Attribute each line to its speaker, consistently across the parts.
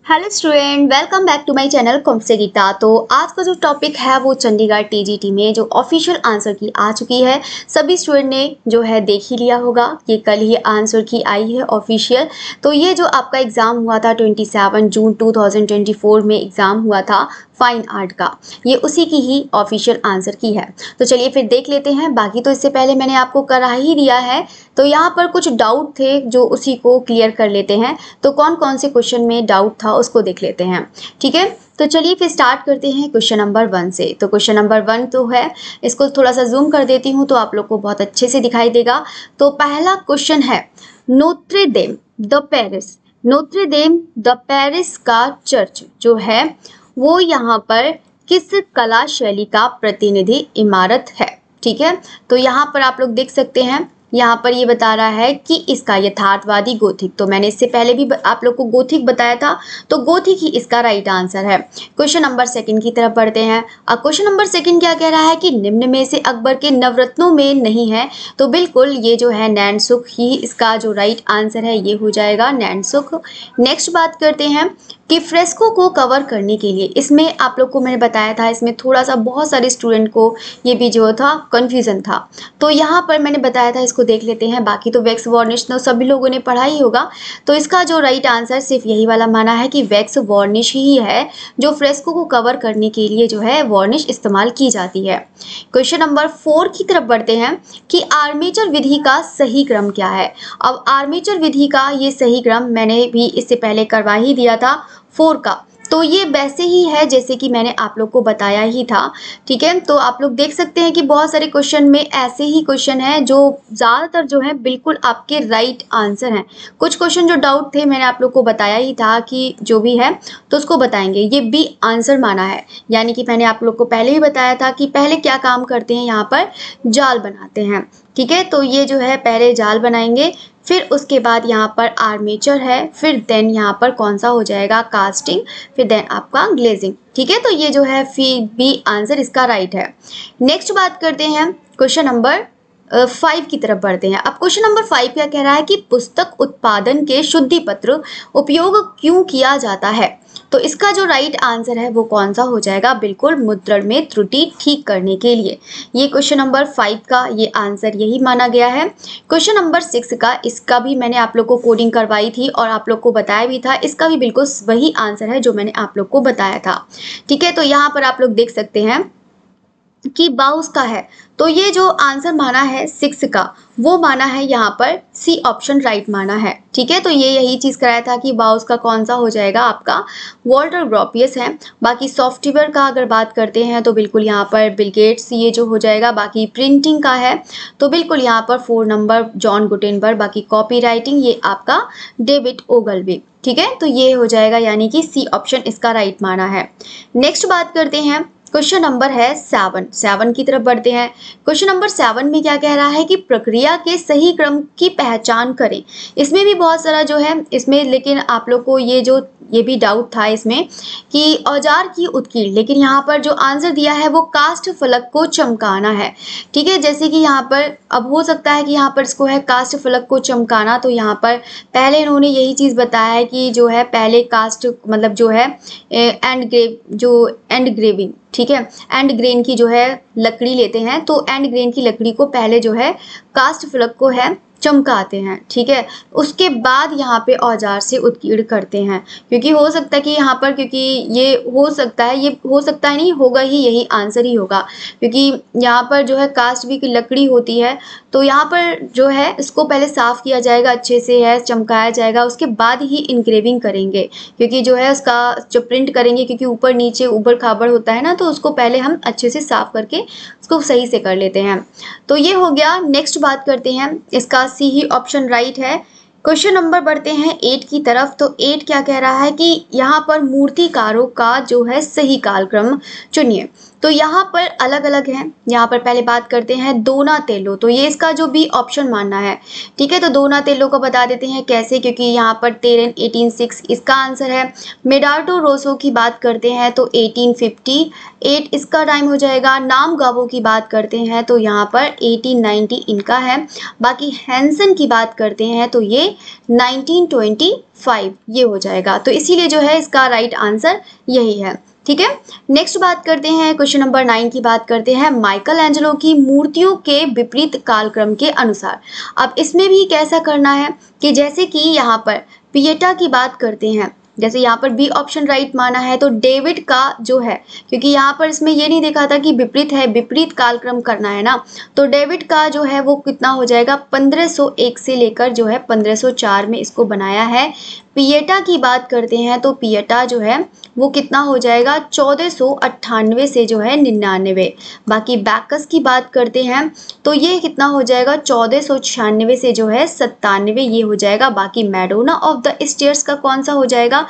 Speaker 1: Hello student, welcome back to my channel comps Geeta. तो आज का जो टॉपिक है वो चंडीगढ़ टीजीटी में जो ऑफिशियल आंसर की आ चुकी है। सभी स्टूडेंट ने जो है देख ही लिया होगा, ये कल ही आंसर की आई है ऑफिशियल। तो ये जो आपका एग्ज़ाम हुआ था 27 जून 2024 में एग्ज़ाम हुआ था फाइन आर्ट का, ये उसी की ही ऑफिशियल आंसर की है। तो चलिए फिर देख लेते हैं। बाकी तो इससे पहले मैंने आपको करा ही दिया है, तो यहाँ पर कुछ डाउट थे जो उसी को क्लियर कर लेते हैं। तो कौन कौन से क्वेश्चन में डाउट था उसको देख लेते हैं, ठीक है। तो चलिए फिर स्टार्ट करते हैं क्वेश्चन नंबर 1 से। तो क्वेश्चन नंबर 1 तो है, इसको थोड़ा सा जूम कर देती हूँ तो आप लोग को बहुत अच्छे से दिखाई देगा। तो पहला क्वेश्चन है, Notre Dame de Paris, Notre Dame de Paris का चर्च जो है वो यहाँ पर किस कला शैली का प्रतिनिधि इमारत है, ठीक है। तो यहाँ पर आप लोग देख सकते हैं, यहाँ पर ये बता रहा है कि इसका यथार्थवादी गोथिक, तो मैंने इससे पहले भी आप लोग को गोथिक बताया था, तो गोथिक ही इसका राइट आंसर है। क्वेश्चन नंबर 2 की तरफ बढ़ते हैं। अब क्वेश्चन नंबर 2 क्या कह रहा है कि निम्न में से अकबर के नवरत्नों में नहीं है, तो बिल्कुल ये जो है नैनसुख ही इसका जो राइट आंसर है ये हो जाएगा नैनसुख। नेक्स्ट बात करते हैं कि फ्रेस्को को कवर करने के लिए, इसमें आप लोग को मैंने बताया था, इसमें थोड़ा सा बहुत सारे स्टूडेंट को ये भी जो था कन्फ्यूज़न था, तो यहाँ पर मैंने बताया था, इसको देख लेते हैं। बाकी तो वैक्स वार्निश तो सभी लोगों ने पढ़ा ही होगा, तो इसका जो राइट आंसर सिर्फ यही वाला माना है कि वैक्स वार्निश ही है जो फ्रेस्को को कवर करने के लिए जो है वार्निश इस्तेमाल की जाती है। क्वेश्चन नंबर 4 की तरफ बढ़ते हैं कि आर्मेचर विधि का सही क्रम क्या है। अब आर्मेचर विधि का ये सही क्रम मैंने भी इससे पहले करवा ही दिया था 4 का, तो ये वैसे ही है जैसे कि मैंने आप लोग को बताया ही था, ठीक है। तो आप लोग देख सकते हैं कि बहुत सारे क्वेश्चन में ऐसे ही क्वेश्चन हैं जो ज़्यादातर जो है बिल्कुल आपके राइट आंसर हैं। कुछ क्वेश्चन जो डाउट थे मैंने आप लोग को बताया ही था कि जो भी है तो उसको बताएंगे। ये बी आंसर माना है, यानी कि मैंने आप लोग को पहले ही बताया था कि पहले क्या काम करते हैं, यहाँ पर जाल बनाते हैं, ठीक है। तो ये जो है पहले जाल बनाएंगे, फिर उसके बाद यहाँ पर आर्मेचर है, फिर देन यहाँ पर कौन सा हो जाएगा कास्टिंग, फिर देन आपका ग्लेजिंग, ठीक है। तो ये जो है बी आंसर इसका राइट है। नेक्स्ट बात करते हैं क्वेश्चन नंबर 5 की तरफ बढ़ते हैं। अब क्वेश्चन नंबर 5 क्या कह रहा है कि पुस्तक उत्पादन के शुद्धि पत्र उपयोग क्यों किया जाता है, तो इसका जो राइट आंसर है वो कौन सा हो जाएगा, बिल्कुल मुद्रण में त्रुटि ठीक करने के लिए। ये क्वेश्चन नंबर 5 का ये आंसर यही माना गया है। क्वेश्चन नंबर 6 का, इसका भी मैंने आप लोग को कोडिंग करवाई थी और आप लोग को बताया भी था, इसका भी बिल्कुल वही आंसर है जो मैंने आप लोग को बताया था, ठीक है। तो यहाँ पर आप लोग देख सकते हैं कि बाउस का है, तो ये जो आंसर माना है 6 का वो माना है यहाँ पर सी ऑप्शन राइट माना है, ठीक है। तो ये यही चीज़ कराया था कि बाउस का कौन सा हो जाएगा आपका वॉल्टर ग्रोपियस है। बाकी सॉफ्टवेयर का अगर बात करते हैं तो बिल्कुल यहाँ पर बिल गेट्स ये जो हो जाएगा। बाकी प्रिंटिंग का है तो बिल्कुल यहाँ पर 4 नंबर जॉन गुटेनबर्ग। बाकी कॉपी राइटिंग ये आपका डेविड ओगलवे, ठीक है। तो ये हो जाएगा यानी कि सी ऑप्शन इसका राइट माना है। नेक्स्ट बात करते हैं, क्वेश्चन नंबर है 7 की तरफ बढ़ते हैं। क्वेश्चन नंबर 7 में क्या कह रहा है कि प्रक्रिया के सही क्रम की पहचान करें। इसमें भी बहुत सारा जो है इसमें, लेकिन आप लोग को ये भी डाउट था इसमें कि औजार की उत्कीर्ण, लेकिन यहाँ पर जो आंसर दिया है वो कास्ट फलक को चमकाना है, ठीक है। जैसे कि यहाँ पर अब हो सकता है कि यहाँ पर इसको है कास्ट फलक को चमकाना, तो यहाँ पर पहले इन्होंने यही चीज़ बताया है कि जो है पहले कास्ट मतलब जो है एंड ग्रेविंग, ठीक है, एंड ग्रेन की जो है लकड़ी लेते हैं, तो एंड ग्रेन की लकड़ी को पहले जो है कास्ट फलक को है चमकाते हैं, ठीक है। उसके बाद यहाँ पे औजार से उत्कीर्ण करते हैं, क्योंकि हो सकता है कि यहाँ पर, क्योंकि ये हो सकता है नहीं होगा ही, यही आंसर ही होगा, क्योंकि यहाँ पर जो है कास्ट भी की लकड़ी होती है, तो यहाँ पर जो है इसको पहले साफ़ किया जाएगा, अच्छे से है चमकाया जाएगा, उसके बाद ही इनग्रेविंग करेंगे, क्योंकि जो है उसका जो प्रिंट करेंगे, क्योंकि ऊपर नीचे ऊबड़ खाबड़ होता है ना, तो उसको पहले हम अच्छे से साफ़ करके उसको सही से कर लेते हैं। तो ये हो गया। नेक्स्ट बात करते हैं, इसका सी ही ऑप्शन राइट है। क्वेश्चन नंबर बढ़ते हैं 8 की तरफ। तो 8 क्या कह रहा है कि यहाँ पर मूर्तिकारों का जो है सही कालक्रम चुनिए। तो यहाँ पर अलग अलग हैं। यहाँ पर पहले बात करते हैं डोनातेलो, तो ये इसका जो बी ऑप्शन मानना है, ठीक है। तो डोनातेलो को बता देते हैं कैसे, क्योंकि यहाँ पर टेरेन 1806 इसका आंसर है। मेडार्डो रोसो की बात करते हैं तो 1858 इसका टाइम हो जाएगा। नाम गावो की बात करते हैं तो यहाँ पर 1890 इनका है। बाकी हैंसन की बात करते हैं तो ये में 1925 ये हो जाएगा। तो इसीलिए जो है इसका राइट आंसर यही है। ठीक है, नेक्स्ट बात करते हैं, क्वेश्चन नंबर 9 की बात करते हैं, माइकल एंजेलो की मूर्तियों के विपरीत कालक्रम के अनुसार। अब इसमें भी कैसा करना है कि जैसे कि यहाँ पर पिएटा की बात करते हैं, जैसे यहाँ पर बी ऑप्शन राइट माना है, तो डेविड का जो है, क्योंकि यहाँ पर इसमें ये नहीं देखा था कि विपरीत है, विपरीत कालक्रम करना है ना, तो डेविड का जो है वो कितना हो जाएगा 1501 से लेकर जो है 1504 में इसको बनाया है। पिएटा की बात करते हैं तो पिएटा जो है वो कितना हो जाएगा 1498 से जो है 99। बाकी बैकस की बात करते हैं तो ये कितना हो जाएगा 1496 से जो है 97 ये हो जाएगा। बाकी मैडोना ऑफ द स्टेयर्स का कौन सा हो जाएगा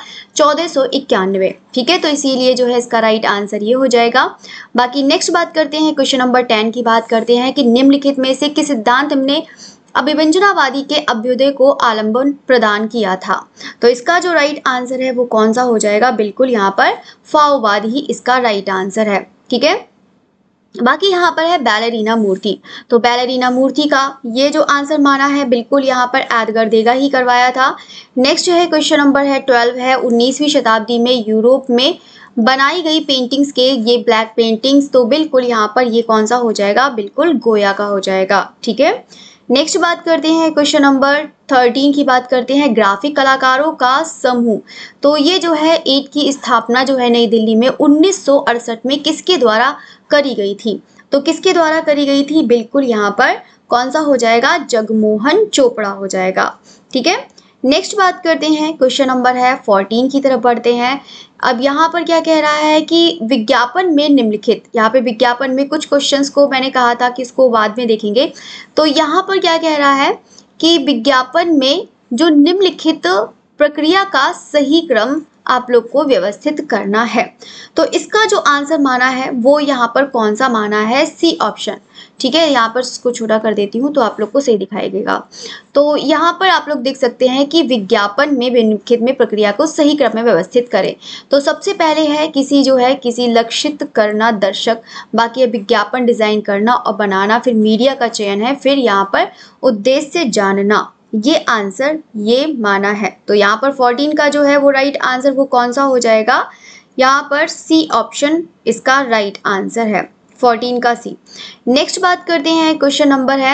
Speaker 1: 1491। ठीक है, तो इसीलिए जो है इसका राइट आंसर ये हो जाएगा। बाकी नेक्स्ट बात करते हैं, क्वेश्चन नंबर 10 की बात करते हैं कि निम्नलिखित में से किस सिद्धांत ने अभिव्यंजनावादी के अभ्युदय को आलंबन प्रदान किया था। तो इसका जो राइट आंसर है वो कौन सा हो जाएगा, बिल्कुल यहाँ पर फाओवाद ही इसका राइट आंसर है। ठीक है, बाकी यहाँ पर है बैलेरिना मूर्ति, तो बैलेरिना मूर्ति का ये जो आंसर माना है बिल्कुल यहाँ पर एडगर देगा ही करवाया था। नेक्स्ट है क्वेश्चन नंबर है 12 है, 19वीं शताब्दी में यूरोप में बनाई गई पेंटिंग्स के ये ब्लैक पेंटिंग्स, तो बिल्कुल यहाँ पर ये कौन सा हो जाएगा, बिल्कुल गोया का हो जाएगा। ठीक है, नेक्स्ट बात करते हैं, क्वेश्चन नंबर 13 की बात करते हैं, ग्राफिक कलाकारों का समूह, तो ये जो है 8 की स्थापना जो है नई दिल्ली में 1968 में किसके द्वारा करी गई थी। तो किसके द्वारा करी गई थी, बिल्कुल यहाँ पर कौन सा हो जाएगा, जगमोहन चोपड़ा हो जाएगा। ठीक है, नेक्स्ट बात करते हैं, क्वेश्चन नंबर है 14 की तरफ बढ़ते हैं। अब यहाँ पर क्या कह रहा है कि विज्ञापन में निम्नलिखित, यहाँ पे विज्ञापन में कुछ क्वेश्चंस को मैंने कहा था कि इसको बाद में देखेंगे, तो यहाँ पर क्या कह रहा है कि विज्ञापन में जो निम्नलिखित प्रक्रिया का सही क्रम आप लोग को व्यवस्थित करना है। तो इसका जो आंसर माना है वो यहाँ पर कौन सा माना है, सी ऑप्शन। ठीक है, यहाँ पर इसको छोटा कर देती हूँ तो आप लोग को सही दिखाई देगा। तो यहाँ पर आप लोग देख सकते हैं कि विज्ञापन में निम्नलिखित में प्रक्रिया को सही क्रम में व्यवस्थित करें। तो सबसे पहले है किसी लक्षित करना दर्शक, बाकी है विज्ञापन डिजाइन करना और बनाना, फिर मीडिया का चयन है, फिर यहाँ पर उद्देश्य जानना, ये आंसर ये माना है। तो यहाँ पर 14 का जो है वो राइट आंसर वो कौन सा हो जाएगा, यहाँ पर सी ऑप्शन इसका राइट आंसर है, 14 का सी। नेक्स्ट बात करते हैं, क्वेश्चन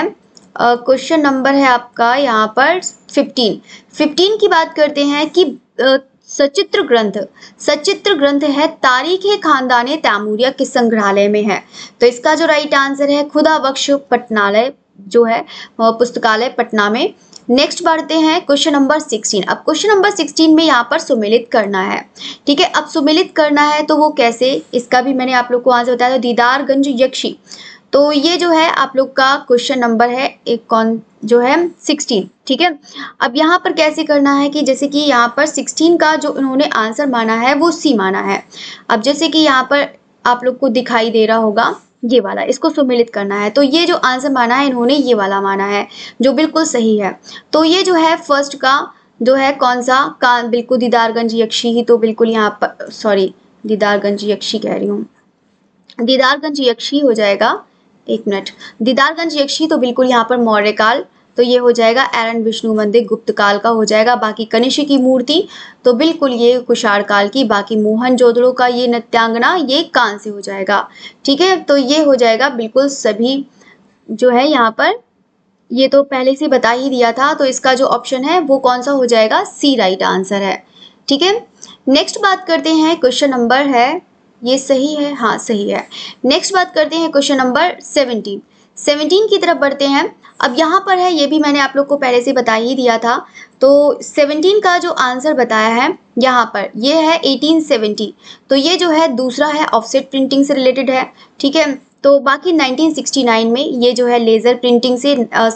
Speaker 1: नंबर है आपका यहाँ पर 15 की बात करते हैं कि सचित्र ग्रंथ है तारीख-ए खानदान तैमूरिया किस संग्रहालय में है। तो इसका जो राइट आंसर है खुदा बख्श पटनालय जो है पुस्तकालय पटना में। नेक्स्ट बढ़ते हैं क्वेश्चन नंबर 16। अब क्वेश्चन नंबर 16 में यहाँ पर सुमेलित करना है। ठीक है, अब सुमेलित करना है तो वो कैसे, इसका भी मैंने आप लोग को आंसर बताया था, दीदारगंज यक्षी। तो ये जो है आप लोग का क्वेश्चन नंबर है एक कौन जो है 16। ठीक है, अब यहाँ पर कैसे करना है कि जैसे कि यहाँ पर 16 का जो उन्होंने आंसर माना है वो सी माना है। अब जैसे कि यहाँ पर आप लोग को दिखाई दे रहा होगा ये वाला, इसको सुमेलित करना है, तो ये जो आंसर माना है इन्होंने ये वाला माना है जो बिल्कुल सही है। तो ये जो है फर्स्ट का जो है कौन सा का, बिल्कुल दीदारगंज यक्षी ही, तो बिल्कुल यहाँ पर सॉरी दीदारगंज यक्षी कह रही हूँ, दीदारगंज यक्षी हो जाएगा, एक मिनट, दीदारगंज यक्षी तो बिल्कुल यहाँ पर मौर्य काल, तो ये हो जाएगा एरन विष्णु मंदिर गुप्त काल का हो जाएगा। बाकी कनिष्क की मूर्ति तो बिल्कुल ये कुषाण काल की, बाकी मोहनजोदड़ो का ये नृत्यांगना ये कांस्य हो जाएगा। ठीक है, तो ये हो जाएगा बिल्कुल सभी जो है यहाँ पर, ये तो पहले से बता ही दिया था, तो इसका जो ऑप्शन है वो कौन सा हो जाएगा, सी राइट आंसर है। ठीक है, नेक्स्ट बात करते हैं, क्वेश्चन नंबर है ये सही है, हाँ सही है। नेक्स्ट बात करते हैं क्वेश्चन नंबर 17 की तरफ बढ़ते हैं। अब यहाँ पर है, ये भी मैंने आप लोग को पहले से बता ही दिया था, तो 17 का जो आंसर बताया है यहाँ पर ये है 1870, तो ये जो है दूसरा है ऑफसेट प्रिंटिंग से रिलेटेड है। ठीक है, तो बाकी 1969 में ये जो है लेज़र प्रिंटिंग से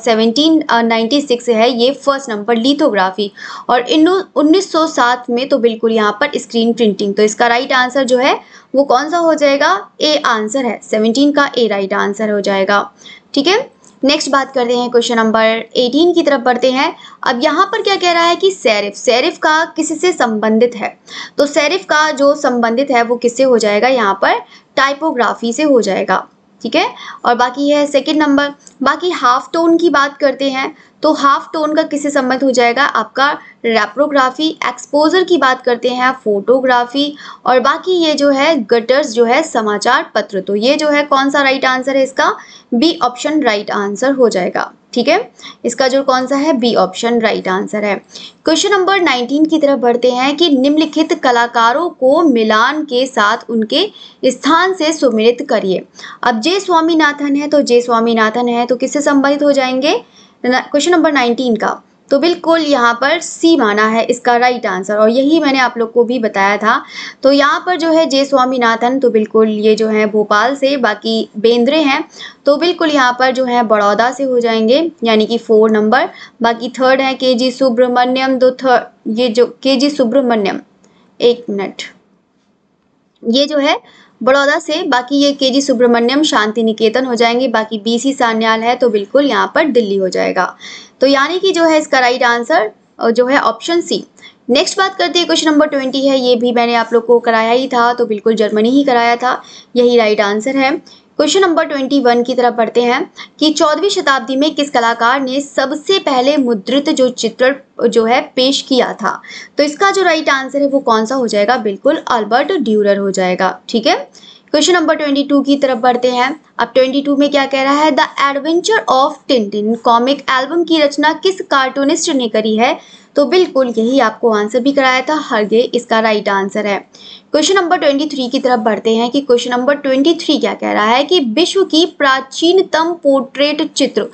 Speaker 1: 1796 है ये फर्स्ट नंबर लिथोग्राफी, और 1907 में तो बिल्कुल यहाँ पर स्क्रीन प्रिंटिंग। तो इसका राइट आंसर जो है वो कौन सा हो जाएगा, ए आंसर है, 17 का ए राइट आंसर हो जाएगा। ठीक है, नेक्स्ट बात करते हैं, क्वेश्चन नंबर 18 की तरफ बढ़ते हैं। अब यहाँ पर क्या कह रहा है कि सेरिफ का किससे संबंधित है, तो सेरिफ का जो संबंधित है वो किससे हो जाएगा, यहाँ पर टाइपोग्राफी से हो जाएगा। ठीक है। और बाकी है सेकंड नंबर। बाकी हाफ टोन की बात करते हैं तो हाफ टोन का किससे संबंध हो जाएगा, आपका रेप्रोग्राफी। एक्सपोजर की बात करते हैं फोटोग्राफी। और बाकी ये जो है गटर्स जो है समाचार पत्र। तो ये जो है कौन सा राइट आंसर है इसका, बी ऑप्शन राइट आंसर हो जाएगा। ठीक है, इसका जो कौन सा है, बी ऑप्शन राइट आंसर है। क्वेश्चन नंबर 19 की तरफ बढ़ते हैं कि निम्नलिखित कलाकारों को मिलान के साथ उनके स्थान से सुमेलित करिए। अब जे स्वामीनाथन है तो जे स्वामीनाथन है तो किससे संबंधित हो जाएंगे क्वेश्चन नंबर 19 का, तो बिल्कुल यहाँ पर सी माना है इसका राइट आंसर। और यही मैंने आप लोग को भी बताया था। तो यहाँ पर जो है जे स्वामीनाथन तो बिल्कुल ये जो है भोपाल से, बाकी बेंद्रे हैं तो बिल्कुल यहाँ पर जो है बड़ौदा से हो जाएंगे, यानी कि 4 नंबर। बाकी थर्ड है के जी सुब्रमण्यम, तो थर्ड ये जो के जी सुब्रमण्यम, एक मिनट, ये जो है बड़ौदा से, बाकी ये के जी सुब्रमण्यम शांति निकेतन हो जाएंगे। बाकी बीसी सान्याल है तो बिल्कुल यहाँ पर दिल्ली हो जाएगा। तो यानी कि जो है इसका राइट आंसर जो है ऑप्शन सी। नेक्स्ट बात करते हैं क्वेश्चन नंबर 20 है, ये भी मैंने आप लोग को कराया ही था, तो बिल्कुल जर्मनी ही कराया था, यही राइट आंसर है। क्वेश्चन नंबर 21 की तरफ बढ़ते हैं कि 14वीं शताब्दी में किस कलाकार ने सबसे पहले मुद्रित जो चित्रण जो है पेश किया था। तो इसका जो राइट आंसर है वो कौन सा हो जाएगा, बिल्कुल अल्बर्ट ड्यूरर हो जाएगा। ठीक है, क्वेश्चन नंबर 22 की तरफ बढ़ते हैं। अब 22 में क्या कह रहा है, the adventure of Tintin comic album की रचना किस कार्टूनिस्ट ने करी है। तो बिल्कुल यही आपको आंसर भी कराया था, हरगे इसका राइट आंसर है। क्वेश्चन नंबर 23 की तरफ बढ़ते हैं कि क्वेश्चन नंबर 23 क्या कह रहा है कि विश्व की प्राचीनतम पोर्ट्रेट चित्र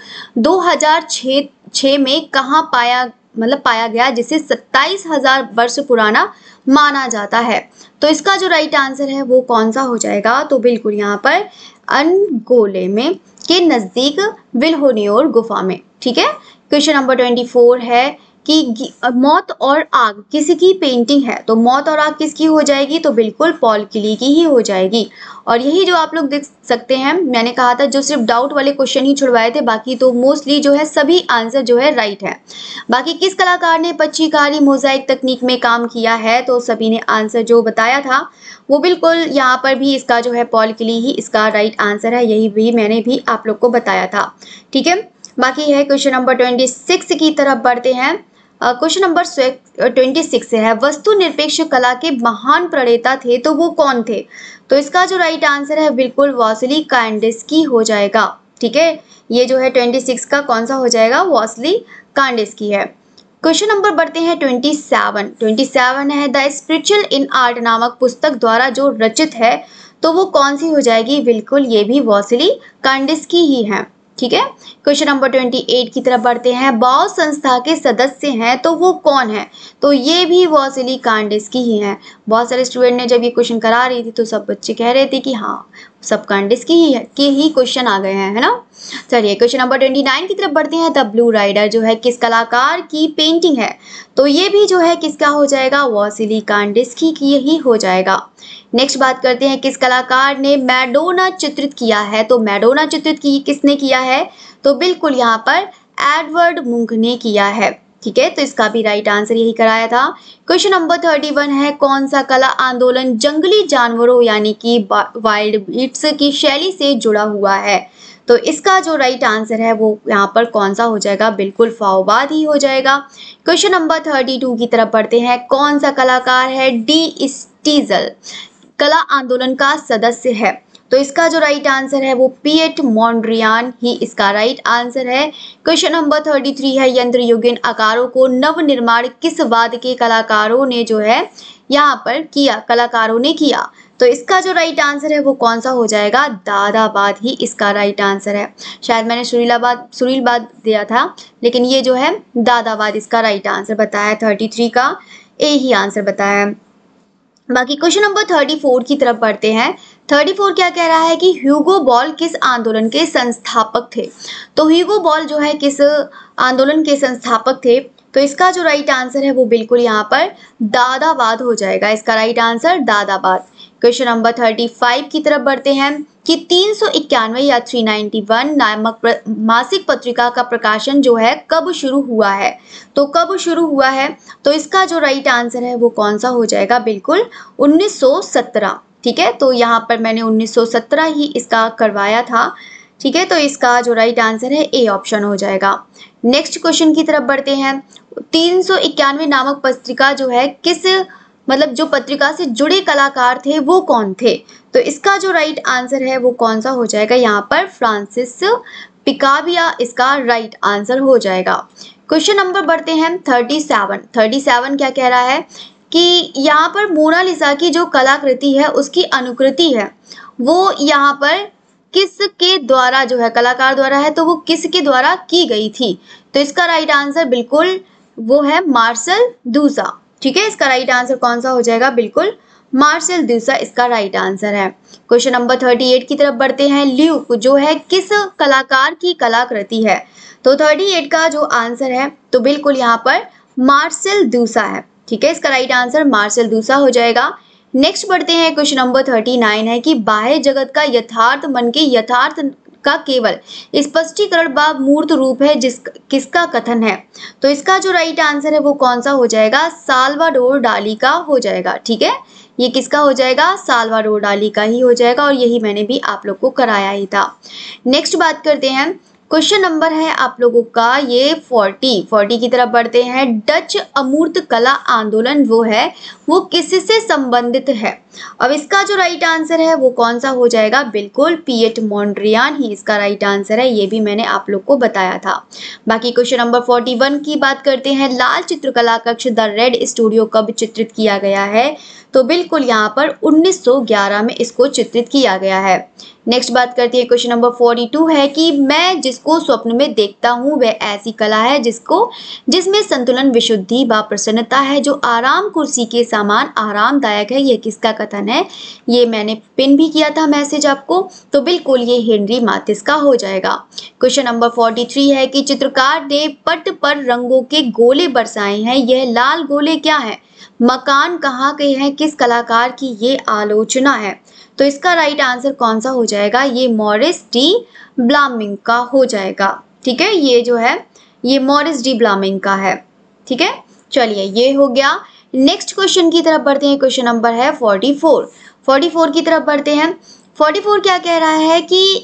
Speaker 1: 2006 में कहाँ पाया गया, जिसे 27,000 वर्ष पुराना माना जाता है। तो इसका जो राइट आंसर है वो कौन सा हो जाएगा, तो बिल्कुल यहाँ पर अनगोले में के नजदीक विल्होनियोर गुफा में। ठीक है, क्वेश्चन नंबर 24 है कि मौत और आग किसकी पेंटिंग है। तो मौत और आग किसकी हो जाएगी, तो बिल्कुल पॉल क्ली की ही हो जाएगी। और यही जो आप लोग देख सकते हैं, मैंने कहा था जो सिर्फ डाउट वाले क्वेश्चन ही छुड़वाए थे, बाकी तो मोस्टली जो है सभी आंसर जो है राइट है। बाकी किस कलाकार ने पच्चीकारी मोजाइक तकनीक में काम किया है, तो सभी ने आंसर जो बताया था वो बिल्कुल यहाँ पर भी इसका जो है पॉल क्ली ही इसका राइट आंसर है, यही भी मैंने भी आप लोग को बताया था। ठीक है, बाकी है क्वेश्चन नंबर 26 की तरफ बढ़ते हैं। क्वेश्चन नंबर 26 है, वस्तु निरपेक्ष कला के महान प्रणेता थे तो वो कौन थे। तो इसका जो राइट आंसर है बिल्कुल वासिली कांडिस्की हो जाएगा। ठीक है, ये जो है 26 का कौन सा हो जाएगा, वासिली कांडिस्की है। क्वेश्चन नंबर बढ़ते हैं 27 है, द स्पिरिचुअल इन आर्ट नामक पुस्तक द्वारा जो रचित है तो वो कौन सी हो जाएगी, बिल्कुल ये भी वासिली कांडिस्की ही है। ठीक है, क्वेश्चन नंबर 28 की तरफ बढ़ते हैं, बाओ संस्था के सदस्य हैं तो वो कौन है। तो ये भी वासिली कांडिस्की ही है। बहुत सारे स्टूडेंट ने जब ये क्वेश्चन करा रही थी तो सब बच्चे कह रहे थे कि हाँ सब कांडिस्की ही है, के ही क्वेश्चन आ गए हैं, है ना। चलिए क्वेश्चन नंबर 29 की तरफ बढ़ते हैं। द ब्लू राइडर जो है किस कलाकार की पेंटिंग है, तो ये भी जो है किसका हो जाएगा, वासिली कांडिस्की की ही हो जाएगा। नेक्स्ट बात करते हैं, किस कलाकार ने मैडोना चित्रित किया है। तो मैडोना चित्रित किसने किया है, तो बिल्कुल यहाँ पर एडवर्ड मुंक ने किया है। ठीक है, तो इसका भी राइट आंसर यही कराया था। क्वेश्चन नंबर 31 है, कौन सा कला आंदोलन जंगली जानवरों यानी कि वाइल्ड बीट्स की शैली से जुड़ा हुआ है। तो इसका जो राइट आंसर है वो यहाँ पर कौन सा हो जाएगा, बिल्कुल फाओवाद ही हो जाएगा। क्वेश्चन नंबर 32 की तरफ बढ़ते हैं, कौन सा कलाकार है डी स्टीजल कला आंदोलन का सदस्य है। तो इसका जो राइट आंसर है वो पिएट मोंड्रियान ही इसका राइट आंसर है। क्वेश्चन नंबर 33 है, यंत्र युगीन आकारों को नवनिर्माण किस वाद के कलाकारों ने जो है यहाँ पर किया, कलाकारों ने किया। तो इसका जो राइट आंसर है वो कौन सा हो जाएगा, दादाबाद ही इसका राइट आंसर है। शायद मैंने सुरीलबाद दिया था, लेकिन ये जो है दादाबाद इसका राइट आंसर बताया। 33 का ए ही आंसर बताया। बाकी क्वेश्चन नंबर 34 की तरफ बढ़ते हैं। 34 क्या कह रहा है कि ह्यूगो बॉल किस आंदोलन के संस्थापक थे। तो ह्यूगो बॉल जो है किस आंदोलन के संस्थापक थे। तो इसका जो राइट आंसर है वो बिल्कुल यहाँ पर दादाबाद हो जाएगा, इसका राइट आंसर दादाबाद। क्वेश्चन नंबर 35 की तरफ बढ़ते हैं कि 391 या 391 नामक मासिक पत्रिका का प्रकाशन जो है कब शुरू हुआ है। तो कब शुरू हुआ है, तो इसका जो राइट आंसर है वो कौन सा हो जाएगा, बिल्कुल 1917। ठीक है, तो यहाँ पर मैंने 1917 ही इसका करवाया था। ठीक है, तो इसका जो राइट आंसर है ए ऑप्शन हो जाएगा। नेक्स्ट क्वेश्चन की तरफ बढ़ते हैं। 391 नामक पत्रिका जो है किस मतलब जो पत्रिका से जुड़े कलाकार थे वो कौन थे? तो इसका जो राइट आंसर है वो कौन सा हो जाएगा? यहाँ पर फ्रांसिस पिकाविया इसका राइट आंसर हो जाएगा। क्वेश्चन नंबर बढ़ते हैं 37 क्या कह रहा है कि यहाँ पर मोनालिसा की जो कलाकृति है उसकी अनुकृति है वो यहाँ पर किसके द्वारा जो है कलाकार द्वारा है, तो वो किसके द्वारा की गई थी? तो इसका राइट आंसर बिल्कुल वो है मार्सेल दूसा। ठीक है, इसका राइट आंसर कौन सा हो जाएगा? बिल्कुल मार्सेल दूसा इसका राइट आंसर है। क्वेश्चन नंबर 38 की तरफ बढ़ते हैं। ल्यूक जो है किस कलाकार की कलाकृति है? तो 38 का जो आंसर है तो बिल्कुल यहाँ पर मार्सेल दूसा है। ठीक है, इसका राइट आंसर मार्सेल दूसा हो जाएगा। नेक्स्ट बढ़ते हैं। क्वेश्चन नंबर 39 है कि बाह्य जगत का यथार्थ मन के यथार्थ का केवल स्पष्टीकरण व मूर्त रूप है किसका कथन है? तो इसका जो राइट आंसर है वो कौन सा हो जाएगा? साल्वाडोर डाली का हो जाएगा। ठीक है, ये किसका हो जाएगा? साल्वाडोर डाली का ही हो जाएगा और यही मैंने भी आप लोग को कराया ही था। नेक्स्ट बात करते हैं। क्वेश्चन नंबर है आप लोगों का ये 40 की तरफ बढ़ते हैं। डच अमूर्त कला आंदोलन वो किससे संबंधित है? अब इसका जो राइट आंसर है वो कौन सा हो जाएगा? बिल्कुल पिएट मोंड्रियान ही इसका राइट आंसर है, ये भी मैंने आप लोग को बताया था। बाकी क्वेश्चन नंबर 41 की बात करते हैं। लाल चित्रकला कक्ष द रेड स्टूडियो कब चित्रित किया गया है? तो बिल्कुल यहाँ पर 1911 में इसको चित्रित किया गया है। नेक्स्ट बात करते हैं। क्वेश्चन नंबर 42 है कि मैं जिसको स्वप्न में देखता हूँ वह ऐसी कला है जिसमें संतुलन, विशुद्धि व प्रसन्नता है, जो आराम कुर्सी के समान आरामदायक है। यह किसका कथन है? ये मैंने पिन भी किया था मैसेज आपको, तो बिल्कुल ये हेनरी माथिस का हो जाएगा। क्वेश्चन नंबर 43 है कि चित्रकार ने पट पर रंगों के गोले बरसाए हैं, यह लाल गोले क्या है? मकान कहाँ के हैं? किस कलाकार की ये आलोचना है? तो इसका राइट आंसर कौन सा हो जाएगा? ये मॉरिस डी ब्लामिंग का हो जाएगा। ठीक है, ये जो है ये मॉरिस डी ब्लामिंग का है। ठीक है, चलिए ये हो गया। नेक्स्ट क्वेश्चन की तरफ बढ़ते हैं। क्वेश्चन नंबर है 44 की तरफ बढ़ते हैं। 44 क्या कह रहा है कि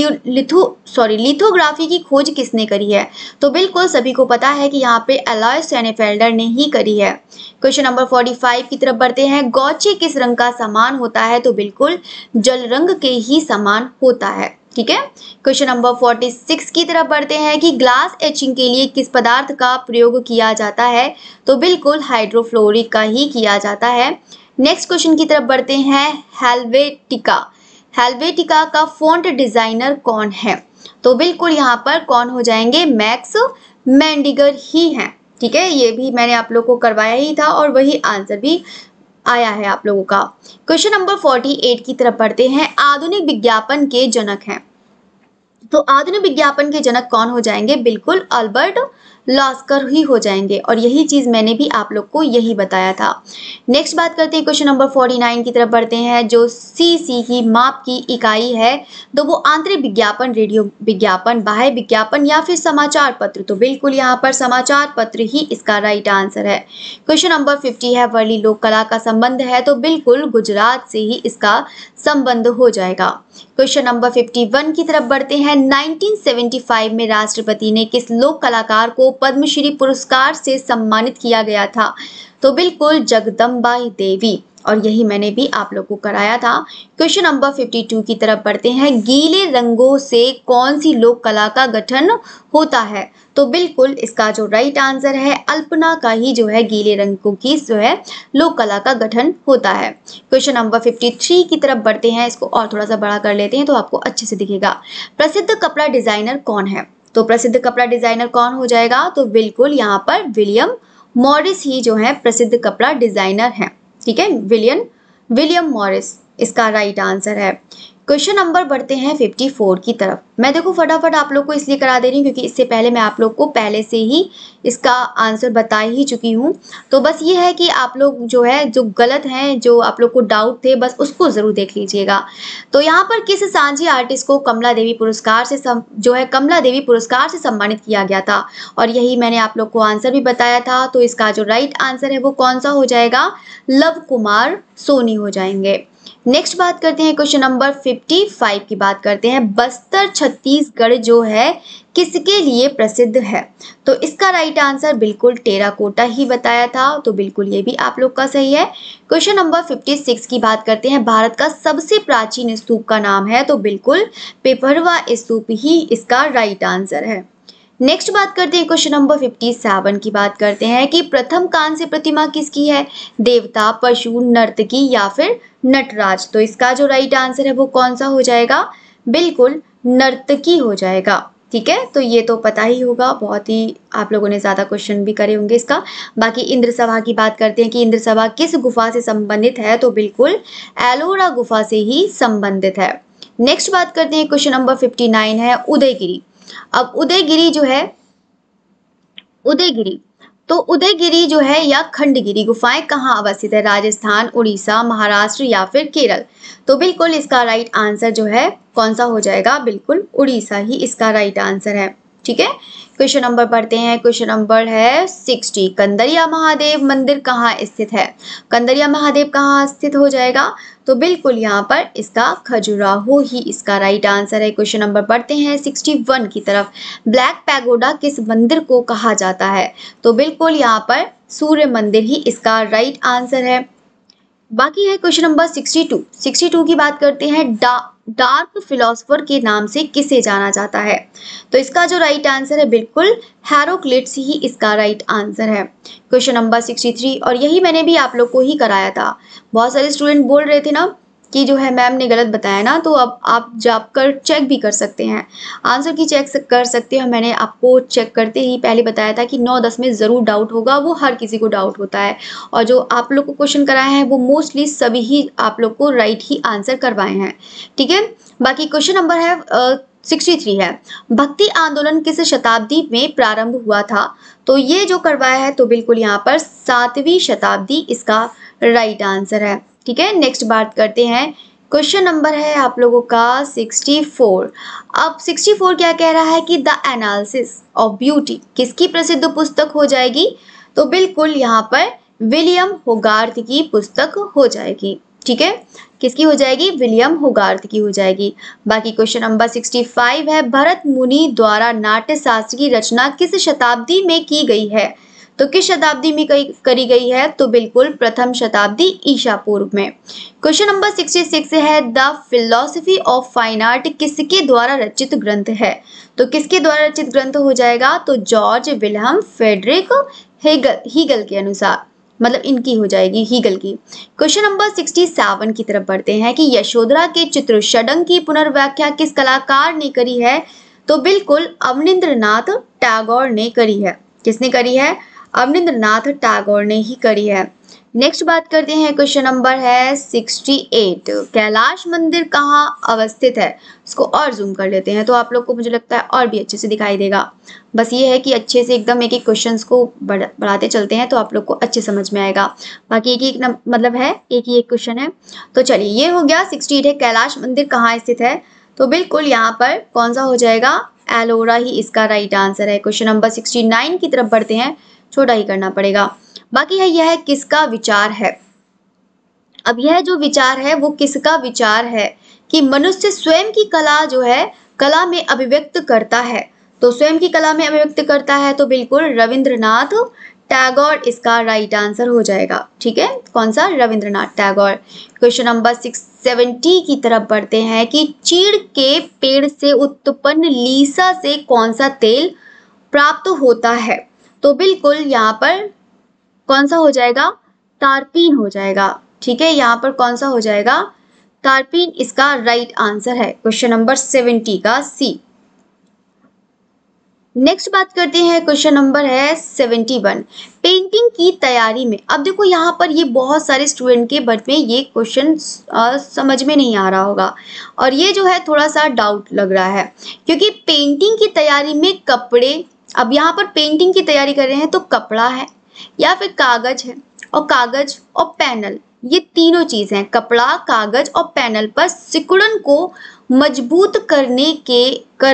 Speaker 1: लिथोग्राफी की खोज किसने करी है? तो बिल्कुल सभी को पता है कि यहाँ पे अलोयस शेनेफेल्डर ने ही करी है। क्वेश्चन नंबर 45 की तरफ बढ़ते हैं। गौचे किस रंग का समान होता है? तो बिल्कुल जल रंग के ही समान होता है। ठीक है, क्वेश्चन नंबर 46 की तरफ बढ़ते हैं कि ग्लास एचिंग के लिए किस पदार्थ का प्रयोग किया जाता है? तो बिल्कुल हाइड्रोफ्लोरिक का ही किया जाता है। नेक्स्ट क्वेश्चन की तरफ बढ़ते हैं। हेल्वेटिका का फॉन्ट डिजाइनर कौन है? तो बिल्कुल यहाँ पर कौन हो जाएंगे? मैक्स मेंडिगर ही हैं। ठीक है, ये भी मैंने आप लोग को करवाया ही था और वही आंसर भी आया है आप लोगों का। क्वेश्चन नंबर 48 की तरफ बढ़ते हैं। आधुनिक विज्ञापन के जनक हैं, तो आधुनिक विज्ञापन के जनक कौन हो जाएंगे? बिल्कुल अल्बर्ट लॉस्कर ही हो जाएंगे और यही चीज मैंने भी आप लोग को यही बताया था। नेक्स्ट बात करते हैं। क्वेश्चन नंबर 49 की तरफ बढ़ते हैं। जो सीसी की माप की इकाई है तो वो आंतरिक विज्ञापन, रेडियो विज्ञापन, बाह्य विज्ञापन या फिर समाचार पत्र? तो बिल्कुल यहाँ पर समाचार पत्र ही इसका राइट आंसर है। क्वेश्चन नंबर 50 है। वर्ली लोक कला का संबंध है? तो बिल्कुल गुजरात से ही इसका संबंध हो जाएगा। क्वेश्चन नंबर 51 की तरफ बढ़ते हैं। 1975 में राष्ट्रपति ने किस लोक कलाकार को पद्मश्री पुरस्कार से सम्मानित किया गया था? तो बिल्कुल जगदम्बाई देवी और यही मैंने भी आप लोग को कराया था। क्वेश्चन नंबर 52 की तरफ बढ़ते हैं। गीले रंगों से कौन सी लोक कला का गठन होता है? तो बिल्कुल इसका जो राइट आंसर है अल्पना का ही जो है गीले रंगों की जो है लोक कला का गठन होता है। क्वेश्चन नंबर 53 की तरफ बढ़ते हैं। इसको और थोड़ा सा बड़ा कर लेते हैं तो आपको अच्छे से दिखेगा। प्रसिद्ध कपड़ा डिजाइनर कौन है? तो प्रसिद्ध कपड़ा डिजाइनर कौन हो जाएगा? तो बिल्कुल यहाँ पर विलियम मॉरिस ही जो है प्रसिद्ध कपड़ा डिजाइनर है। ठीक है, विलियम मॉरिस इसका राइट आंसर है। क्वेश्चन नंबर बढ़ते हैं 54 की तरफ। मैं देखो फटाफट आप लोग को इसलिए करा दे रही हूँ क्योंकि इससे पहले मैं आप लोग को पहले से ही इसका आंसर बता ही चुकी हूँ। तो बस ये है कि आप लोग जो है जो गलत हैं, जो आप लोग को डाउट थे, बस उसको जरूर देख लीजिएगा। तो यहाँ पर किस सांझी आर्टिस्ट को कमला देवी पुरस्कार से सम्मानित किया गया था? और यही मैंने आप लोग को आंसर भी बताया था। तो इसका जो राइट आंसर है वो कौन सा हो जाएगा? लव कुमार सोनी हो जाएंगे। नेक्स्ट बात करते हैं क्वेश्चन नंबर 55 की बात करते हैं। बस्तर छत्तीसगढ़ जो है किसके लिए प्रसिद्ध है? तो इसका राइट आंसर बिल्कुल टेराकोटा ही बताया था, तो बिल्कुल ये भी आप लोग का सही है। क्वेश्चन नंबर 56 की बात करते हैं। भारत का सबसे प्राचीन स्तूप का नाम है? तो बिल्कुल पेपरवा स्तूप ही इसका राइट आंसर है। नेक्स्ट बात करते हैं क्वेश्चन नंबर 57 की बात करते हैं कि प्रथम कांस्य प्रतिमा किसकी है? देवता, पशु, नर्तकी या फिर नटराज? तो इसका जो राइट आंसर है वो कौन सा हो जाएगा? बिल्कुल नर्तकी हो जाएगा। ठीक है, तो ये तो पता ही होगा, बहुत ही आप लोगों ने ज्यादा क्वेश्चन भी करे होंगे इसका। बाकी इंद्र सभा की बात करते हैं कि इंद्र सभा किस गुफा से संबंधित है? तो बिल्कुल एलोरा गुफा से ही संबंधित है। नेक्स्ट बात करते हैं क्वेश्चन नंबर 59 है उदयगिरी। अब उदयगिरी जो है, उदयगिरी तो उदयगिरी जो है या खंडगिरी गुफाएं कहाँ अवस्थित है? राजस्थान, उड़ीसा, महाराष्ट्र या फिर केरल? तो बिल्कुल इसका राइट आंसर जो है कौन सा हो जाएगा? बिल्कुल उड़ीसा ही इसका राइट आंसर है। ठीक है, क्वेश्चन नंबर पढ़ते हैं। क्वेश्चन नंबर है 60। कंदरिया महादेव मंदिर कहाँ स्थित है? कंदरिया महादेव कहाँ स्थित हो जाएगा? तो बिल्कुल यहाँ पर इसका खजुराहो ही इसका राइट आंसर है। क्वेश्चन नंबर पढ़ते हैं 61 की तरफ। ब्लैक पैगोडा किस मंदिर को कहा जाता है? तो बिल्कुल यहाँ पर सूर्य मंदिर ही इसका राइट आंसर है। बाकी है क्वेश्चन नंबर 62 की बात करते हैं। डार्क फिलोसफर के नाम से किसे जाना जाता है? तो इसका जो राइट आंसर है बिल्कुल हेराक्लिटस ही इसका राइट आंसर है। क्वेश्चन नंबर 63, और यही मैंने भी आप लोग को ही कराया था। बहुत सारे स्टूडेंट बोल रहे थे ना कि जो है मैम ने गलत बताया ना, तो अब आप जाकर चेक भी कर सकते हैं, आंसर की चेक कर सकते हैं। मैंने आपको चेक करते ही पहले बताया था कि 9-10 में ज़रूर डाउट होगा, वो हर किसी को डाउट होता है, और जो आप लोग को क्वेश्चन कराए हैं वो मोस्टली सभी ही आप लोग को राइट ही आंसर करवाए हैं। ठीक है, बाकी क्वेश्चन नंबर है 63 है। भक्ति आंदोलन किस शताब्दी में प्रारंभ हुआ था? तो ये जो करवाया है तो बिल्कुल यहाँ पर 7वीं शताब्दी इसका राइट आंसर है। ठीक है, नेक्स्ट बात करते हैं। क्वेश्चन नंबर है आप लोगों का 64। अब 64 क्या कह रहा है कि द एनालिसिस ऑफ ब्यूटी किसकी प्रसिद्ध पुस्तक हो जाएगी? तो बिल्कुल यहाँ पर विलियम होगार्थ की पुस्तक हो जाएगी। ठीक है, किसकी हो जाएगी? विलियम होगार्थ की हो जाएगी। बाकी क्वेश्चन नंबर 65 है। भरत मुनि द्वारा नाट्य शास्त्र की रचना किस शताब्दी में की गई है? तो किस शताब्दी में करी गई है? तो बिल्कुल प्रथम शताब्दी ईसा पूर्व में। क्वेश्चन नंबर 66 है। The philosophy of fine art किसके द्वारा रचित ग्रंथ है? तो किसके द्वारा रचित ग्रंथ हो जाएगा? तो जॉर्ज विल्हम फ्रेडरिक हीगल के अनुसार, मतलब इनकी हो जाएगी, हीगल की। क्वेश्चन नंबर 67 की तरफ बढ़ते हैं कि यशोधरा के चित्र षडंग की पुनर्व्याख्या किस कलाकार ने करी है? तो बिल्कुल अवनींद्रनाथ टैगोर ने करी है। किसने करी है? अवनींद्रनाथ टैगोर ने ही करी है। नेक्स्ट बात करते हैं। क्वेश्चन नंबर है 68। कैलाश मंदिर कहाँ अवस्थित है? इसको और जूम कर लेते हैं तो आप लोग को मुझे लगता है और भी अच्छे से दिखाई देगा। बस ये है कि अच्छे से एकदम एक एक क्वेश्चंस को बढ़ाते चलते हैं तो आप लोग को अच्छे समझ में आएगा। बाकी एक एक मतलब है, एक ही एक क्वेश्चन है। तो चलिए, ये हो गया 68 है। कैलाश मंदिर कहाँ स्थित है? तो बिल्कुल यहाँ पर कौन सा हो जाएगा? एलोरा ही इसका राइट आंसर है। क्वेश्चन नंबर 69 की तरफ बढ़ते हैं, छोटा ही करना पड़ेगा। बाकी है यह किसका विचार है? अब यह जो विचार है वो किसका विचार है कि मनुष्य स्वयं की कला जो है कला में अभिव्यक्त करता है? तो स्वयं की कला में अभिव्यक्त करता है तो बिल्कुल रविंद्रनाथ टैगोर इसका राइट आंसर हो जाएगा। ठीक है, कौन सा? रविंद्रनाथ टैगोर। क्वेश्चन नंबर 70 की तरफ बढ़ते हैं कि चीड़ के पेड़ से उत्पन्न लीसा से कौन सा तेल प्राप्त होता है? तो बिल्कुल यहाँ पर कौन सा हो जाएगा? तारपीन हो जाएगा। ठीक है, यहाँ पर कौन सा हो जाएगा? तारपीन इसका राइट आंसर है। क्वेश्चन नंबर 70 का सी। नेक्स्ट बात करते हैं। क्वेश्चन नंबर है 71। पेंटिंग की तैयारी में, अब देखो यहाँ पर ये बहुत सारे स्टूडेंट के बट में ये क्वेश्चन समझ में नहीं आ रहा होगा और ये जो है थोड़ा सा डाउट लग रहा है, क्योंकि पेंटिंग की तैयारी में कपड़े, अब यहाँ पर पेंटिंग की तैयारी कर रहे हैं तो कपड़ा है या फिर कागज है, और कागज और पैनल, ये तीनों चीज हैं, कपड़ा, कागज और पैनल पर सिकुड़न को मजबूत करने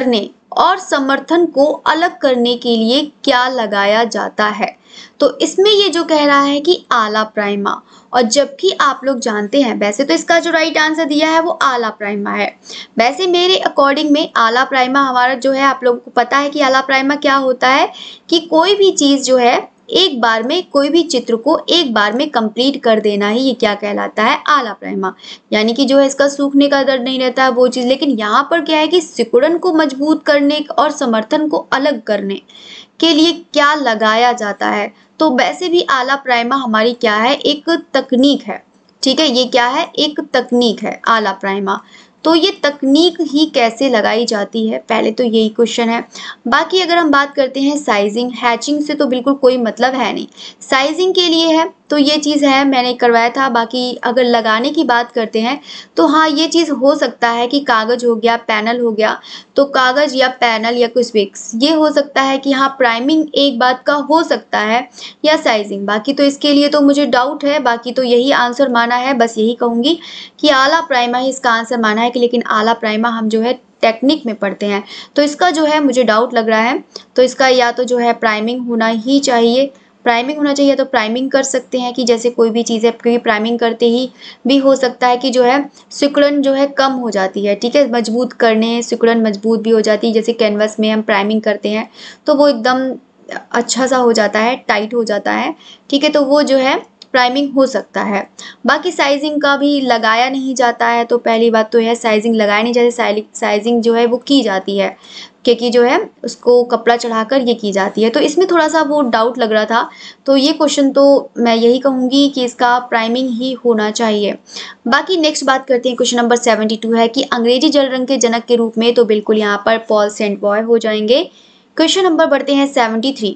Speaker 1: और समर्थन को अलग करने के लिए क्या लगाया जाता है। तो इसमें ये जो कह रहा है कि आला प्राइमा, और जबकि आप लोग जानते हैं वैसे तो इसका जो राइट आंसर दिया है वो आला प्राइमा है। वैसे मेरे अकॉर्डिंग में आला प्राइमा हमारा जो है, आप लोगों को पता है कि आला प्राइमा क्या होता है कि कोई भी चीज़ जो है एक बार में, कोई भी चित्र को एक बार में कंप्लीट कर देना ही ये क्या कहलाता है, आला प्राइमा। यानी कि जो है इसका सूखने का दर्द नहीं रहता है वो चीज़। लेकिन यहाँ पर क्या है कि सिकुड़न को मजबूत करने और समर्थन को अलग करने के लिए क्या लगाया जाता है। तो वैसे भी आला प्राइमा हमारी क्या है, एक तकनीक है। ठीक है, ये क्या है, एक तकनीक है आला प्राइमा। तो ये तकनीक ही कैसे लगाई जाती है, पहले तो यही क्वेश्चन है। बाकी अगर हम बात करते हैं साइजिंग, हैचिंग से तो बिल्कुल कोई मतलब है नहीं, साइजिंग के लिए है तो ये चीज़ है, मैंने करवाया था। बाकी अगर लगाने की बात करते हैं तो हाँ, ये चीज़ हो सकता है कि कागज़ हो गया, पैनल हो गया, तो कागज़ या पैनल या कुछ विक्स, ये हो सकता है कि हाँ प्राइमिंग एक बात का हो सकता है, या साइजिंग। बाकी तो इसके लिए तो मुझे डाउट है, बाकी तो यही आंसर माना है। बस यही कहूँगी कि आला प्राइमा ही इसका आंसर माना है कि, लेकिन आला प्राइमा हम जो है टेक्निक में पढ़ते हैं, तो इसका जो है मुझे डाउट लग रहा है। तो इसका या तो जो है प्राइमिंग होना ही चाहिए, प्राइमिंग होना चाहिए, तो प्राइमिंग कर सकते हैं कि जैसे कोई भी चीज़ है, क्योंकि प्राइमिंग करते ही भी हो सकता है कि जो है सिकुड़न जो है कम हो जाती है। ठीक है, मजबूत करने सिकुड़न मजबूत भी हो जाती है। जैसे कैनवस में हम प्राइमिंग करते हैं तो वो एकदम अच्छा सा हो जाता है, टाइट हो जाता है। ठीक है, तो वो जो है प्राइमिंग हो सकता है। बाकी साइजिंग का भी लगाया नहीं जाता है, तो पहली बात तो है साइजिंग लगाया नहीं जाती, साइजिंग जो है वो की जाती है, क्योंकि जो है उसको कपड़ा चढ़ाकर ये की जाती है। तो इसमें थोड़ा सा वो डाउट लग रहा था, तो ये क्वेश्चन तो मैं यही कहूँगी कि इसका प्राइमिंग ही होना चाहिए। बाकी नेक्स्ट बात करते हैं, क्वेश्चन नंबर 72 है कि अंग्रेजी जल रंग के जनक के रूप में, तो बिल्कुल यहाँ पर पॉल सेंट बॉय हो जाएंगे। क्वेश्चन नंबर बढ़ते हैं 73,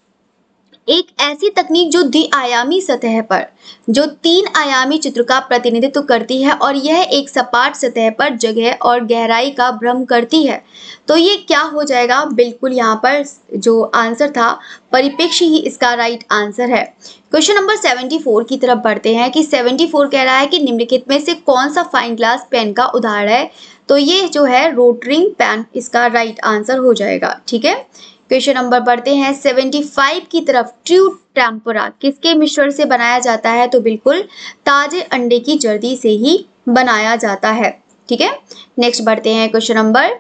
Speaker 1: एक ऐसी तकनीक जो द्विआयामी सतह पर, जो 3 आयामी चित्र का प्रतिनिधित्व करती है और यह एक सपाट सतह पर जगह और गहराई का भ्रम करती है। तो ये क्या हो जाएगा, बिल्कुल यहाँ पर जो आंसर था परिप्रेक्ष्य ही इसका राइट आंसर है। क्वेश्चन नंबर 74 की तरफ बढ़ते हैं कि 74 कह रहा है कि निम्नलिखित में से कौन सा फाइन ग्लास पेन का उदाहरण है। तो ये जो है रोटरिंग पेन इसका राइट आंसर हो जाएगा। ठीक है, क्वेश्चन नंबर बढ़ते हैं 75 की तरफ। ट्रू टेम्परा किसके मिश्रण से बनाया जाता है, तो बिल्कुल ताजे अंडे की जर्दी से ही बनाया जाता है। ठीक है, नेक्स्ट बढ़ते हैं क्वेश्चन नंबर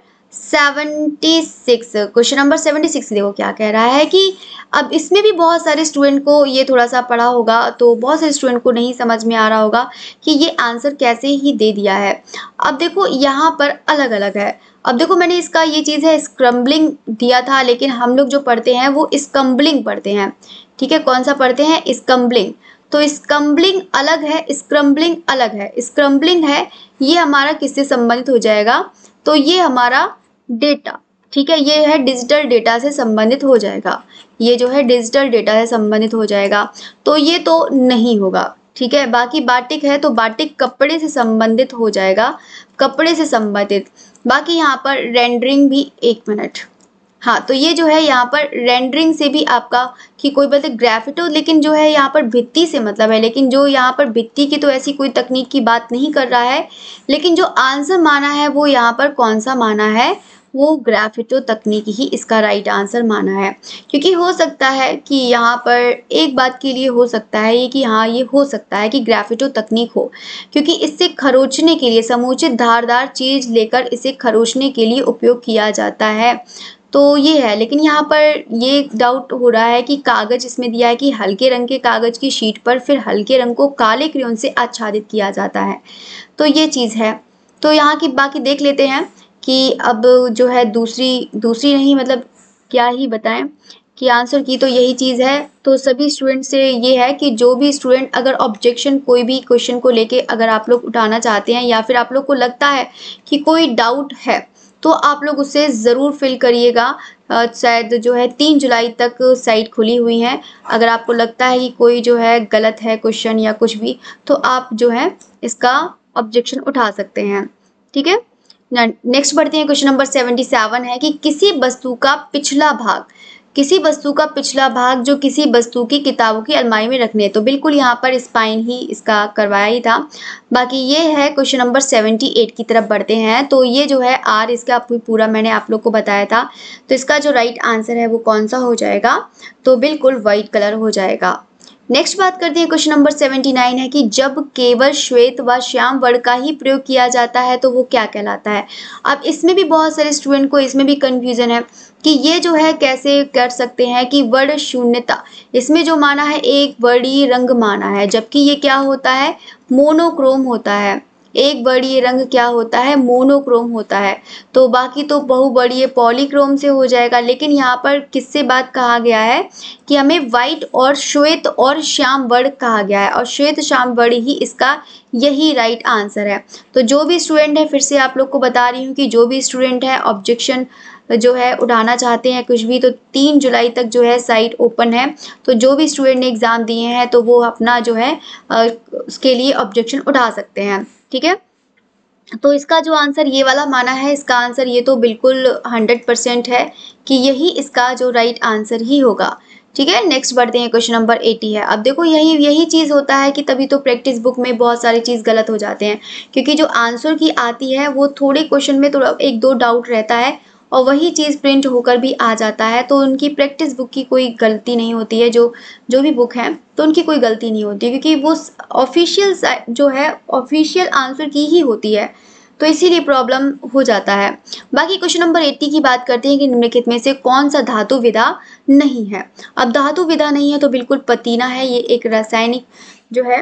Speaker 1: 76। क्वेश्चन नंबर 76 देखो क्या कह रहा है कि अब इसमें भी बहुत सारे स्टूडेंट को ये थोड़ा सा पढ़ा होगा, तो बहुत सारे स्टूडेंट को नहीं समझ में आ रहा होगा कि ये आंसर कैसे ही दे दिया है। अब देखो यहाँ पर अलग अलग है। अब देखो मैंने इसका ये चीज़ है स्क्रम्बलिंग दिया था, लेकिन हम लोग जो पढ़ते हैं वो स्कम्बलिंग पढ़ते हैं। ठीक है, कौन सा पढ़ते हैं, स्कम्बलिंग। तो स्कम्बलिंग अलग है, स्क्रम्बलिंग अलग है। स्क्रम्बलिंग है ये हमारा किससे संबंधित हो जाएगा, तो ये हमारा डेटा, ठीक है, ये है डिजिटल डेटा से संबंधित हो जाएगा। ये जो है डिजिटल डेटा से संबंधित हो जाएगा, तो ये तो नहीं होगा। ठीक है, बाकी बाटिक है तो बाटिक कपड़े से संबंधित हो जाएगा, कपड़े से संबंधित। बाकी यहाँ पर रेंडरिंग भी, एक मिनट, हाँ, तो ये जो है यहाँ पर रेंडरिंग से भी आपका कि कोई बोलते ग्राफिटो, लेकिन जो है यहाँ पर भित्ति से मतलब है, लेकिन जो यहाँ पर भित्ति की तो ऐसी कोई तकनीक की बात नहीं कर रहा है। लेकिन जो आंसर माना है वो यहाँ पर कौन सा माना है, वो ग्राफिटो तकनीक ही इसका राइट आंसर माना है। क्योंकि हो सकता है कि यहाँ पर एक बात के लिए हो सकता है ये कि हाँ, ये हो सकता है कि ग्राफिटो तकनीक हो, क्योंकि इससे खरोचने के लिए समुचित धारदार चीज़ लेकर इसे खरोचने के लिए उपयोग किया जाता है। तो ये है, लेकिन यहाँ पर ये डाउट हो रहा है कि कागज़ इसमें दिया है कि हल्के रंग के कागज़ की शीट पर फिर हल्के रंग को काले क्रेयॉन से आच्छादित किया जाता है, तो ये चीज़ है। तो यहाँ की बाकी देख लेते हैं कि अब जो है दूसरी नहीं मतलब क्या ही बताएं कि आंसर की तो यही चीज़ है। तो सभी स्टूडेंट से ये है कि जो भी स्टूडेंट अगर ऑब्जेक्शन कोई भी क्वेश्चन को लेके अगर आप लोग उठाना चाहते हैं या फिर आप लोग को लगता है कि कोई डाउट है, तो आप लोग उसे ज़रूर फिल करिएगा। शायद जो है 3 जुलाई तक साइट खुली हुई है। अगर आपको लगता है कि कोई जो है गलत है क्वेश्चन या कुछ भी, तो आप जो है इसका ऑब्जेक्शन उठा सकते हैं। ठीक है, नेक्स्ट बढ़ते हैं, क्वेश्चन नंबर 77 है कि किसी वस्तु का पिछला भाग किसी वस्तु का पिछला भाग जो किसी वस्तु की किताबों की अलमारी में रखने, तो बिल्कुल यहाँ पर स्पाइन ही इसका करवाया ही था। बाकी ये है क्वेश्चन नंबर 78 की तरफ बढ़ते हैं। तो ये जो है आर, इसका पूरा मैंने आप लोग को बताया था। तो इसका जो राइट आंसर है वो कौन सा हो जाएगा, तो बिल्कुल व्हाइट कलर हो जाएगा। नेक्स्ट बात करते हैं, क्वेश्चन नंबर 79 है कि जब केवल श्वेत व श्याम वर्ण का ही प्रयोग किया जाता है तो वो क्या कहलाता है। अब इसमें भी बहुत सारे स्टूडेंट को इसमें भी कंफ्यूजन है कि ये जो है कैसे कर सकते हैं कि वर्ण शून्यता, इसमें जो माना है एक वर्णीय रंग माना है, जबकि ये क्या होता है, मोनोक्रोम होता है। एक वर्णीय रंग क्या होता है, मोनोक्रोम होता है। तो बाकी तो बहुवर्णीय पॉलीक्रोम से हो जाएगा, लेकिन यहाँ पर किससे बात कहा गया है कि हमें व्हाइट और श्वेत और श्याम वर्ण कहा गया है, और श्वेत श्याम वर्ण ही इसका यही राइट आंसर है। तो जो भी स्टूडेंट है, फिर से आप लोग को बता रही हूँ कि जो भी स्टूडेंट है ऑब्जेक्शन जो है उठाना चाहते हैं कुछ भी, तो 3 जुलाई तक जो है साइट ओपन है। तो जो भी स्टूडेंट ने एग्ज़ाम दिए हैं तो वो अपना जो है उसके लिए ऑब्जेक्शन उठा सकते हैं, ठीक है। तो इसका जो आंसर ये वाला माना है, इसका आंसर ये तो बिल्कुल 100% है कि यही इसका जो राइट आंसर ही होगा, ठीक है। नेक्स्ट बढ़ते हैं, क्वेश्चन नंबर 80 है। अब देखो यही चीज़ होता है कि तभी तो प्रैक्टिस बुक में बहुत सारी चीज़ गलत हो जाते हैं, क्योंकि जो आंसर की आती है वो थोड़े क्वेश्चन में थोड़ा 1-2 डाउट रहता है और वही चीज़ प्रिंट होकर भी आ जाता है। तो उनकी प्रैक्टिस बुक की कोई गलती नहीं होती है, जो भी बुक है तो उनकी कोई गलती नहीं होती, क्योंकि वो ऑफिशियल जो है ऑफिशियल आंसर की ही होती है, तो इसीलिए प्रॉब्लम हो जाता है। बाकी क्वेश्चन नंबर 80 की बात करते हैं कि निम्नलिखित में से कौन सा धातु विधा नहीं है। अब धातु विधा नहीं है तो बिल्कुल पतीना है, ये एक रासायनिक जो है,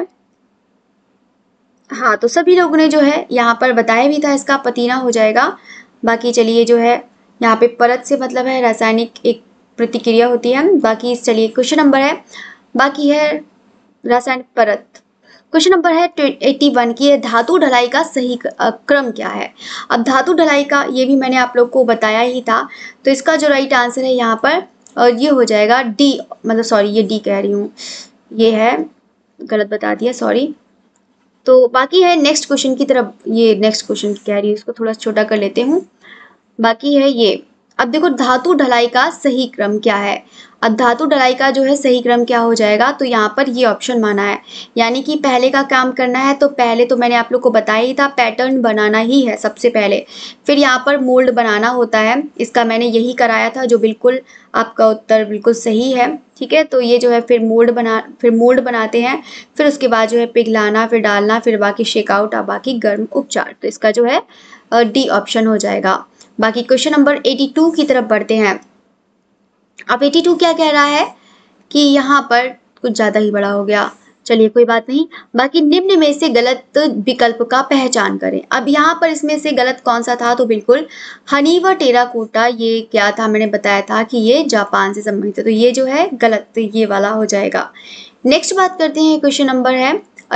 Speaker 1: हाँ तो सभी लोगों ने जो है यहाँ पर बताया भी था, इसका पतीना हो जाएगा। बाकी चलिए जो है यहाँ पे परत से मतलब है रासायनिक एक प्रतिक्रिया होती है। बाकी चलिए क्वेश्चन नंबर है, बाकी है रासायनिक परत। क्वेश्चन नंबर है 81 की, धातु ढलाई का सही क्रम क्या है। अब धातु ढलाई का ये भी मैंने आप लोग को बताया ही था। तो इसका जो राइट आंसर है यहाँ पर और ये हो जाएगा डी, मतलब सॉरी ये डी कह रही हूँ, ये है गलत बता दिया, सॉरी। तो बाकी है नेक्स्ट क्वेश्चन की तरफ, ये नेक्स्ट क्वेश्चन कह रही हूँ, इसको थोड़ा छोटा कर लेते हूँ। बाकी है ये, अब देखो धातु ढलाई का सही क्रम क्या है। अब धातु ढलाई का जो है सही क्रम क्या हो जाएगा, तो यहाँ पर ये ऑप्शन माना है, यानी कि पहले का काम करना है। तो पहले तो मैंने आप लोग को बताया ही था, पैटर्न बनाना ही है सबसे पहले, फिर यहाँ पर मोल्ड बनाना होता है। इसका मैंने यही कराया था, जो बिल्कुल आपका उत्तर बिल्कुल सही है, ठीक है। तो ये जो है फिर मोल्ड बनाते हैं, फिर उसके बाद जो है पिघलाना, फिर डालना, फिर बाकी शेकआउट और बाकी गर्म उपचार। तो इसका जो है डी ऑप्शन हो जाएगा। बाकी क्वेश्चन नंबर 82 की तरफ बढ़ते हैं। अब 82 क्या कह रहा है कि यहाँ पर कुछ ज़्यादा ही बड़ा हो गया, चलिए कोई बात नहीं। बाकी निम्न में से गलत विकल्प का पहचान करें। अब यहाँ पर इसमें से गलत कौन सा था, तो बिल्कुल हनी व टेराकोटा, ये क्या था, मैंने बताया था कि ये जापान से संबंधित है, तो ये जो है गलत, तो ये वाला हो जाएगा। नेक्स्ट बात करते हैं, क्वेश्चन नंबर है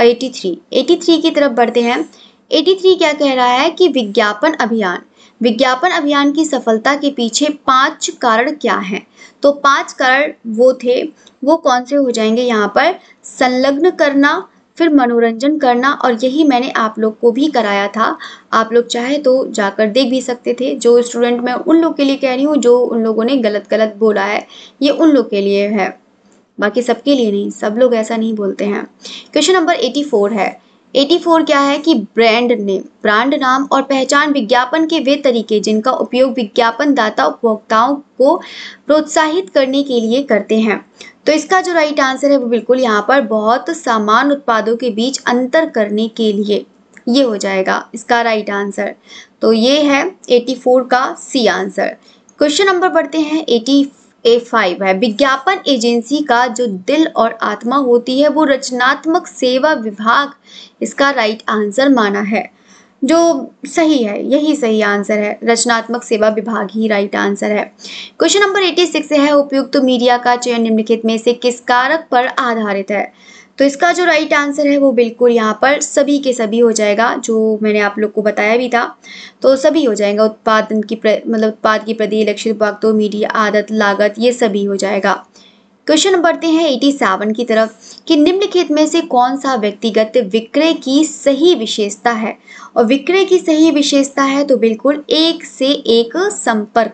Speaker 1: 83 की तरफ बढ़ते हैं। 83 क्या कह रहा है कि विज्ञापन अभियान की सफलता के पीछे 5 कारण क्या हैं। तो 5 कारण वो कौन से हो जाएंगे यहाँ पर, संलग्न करना, फिर मनोरंजन करना, और यही मैंने आप लोग को भी कराया था। आप लोग चाहे तो जाकर देख भी सकते थे। जो स्टूडेंट, मैं उन लोग के लिए कह रही हूँ जो उन लोगों ने गलत बोला है, ये उन लोग के लिए है, बाकी सबके लिए नहीं, सब लोग ऐसा नहीं बोलते हैं। क्वेश्चन नंबर 84 है। 84 क्या है कि ब्रांड नाम और पहचान विज्ञापन के वे तरीके जिनका उपयोग विज्ञापन दाता उपभोक्ताओं को प्रोत्साहित करने के लिए करते हैं। तो इसका जो राइट आंसर है वो बिल्कुल यहाँ पर बहुत समान उत्पादों के बीच अंतर करने के लिए, ये हो जाएगा इसका राइट आंसर। तो ये है 84 का सी आंसर। क्वेश्चन नंबर बढ़ते हैं 85 है। विज्ञापन एजेंसी का जो दिल और आत्मा होती है वो रचनात्मक सेवा विभाग इसका राइट आंसर माना है, जो सही है, यही सही आंसर है, रचनात्मक सेवा विभाग ही राइट आंसर है। क्वेश्चन नंबर 86 है। उपयुक्त मीडिया का चयन निम्नलिखित में से किस कारक पर आधारित है। तो इसका जो राइट आंसर है वो बिल्कुल यहाँ पर सभी के सभी हो जाएगा, जो मैंने आप लोग को बताया भी था। तो सभी हो जाएगा, उत्पाद की प्रति लक्षित भाग, तो मीडिया, आदत, लागत, ये सभी हो जाएगा। क्वेश्चन बढ़ते हैं 87 की तरफ कि निम्नलिखित में से कौन सा व्यक्तिगत विक्रय की सही विशेषता है। और विक्रय की सही विशेषता है तो बिल्कुल एक से एक संपर्क,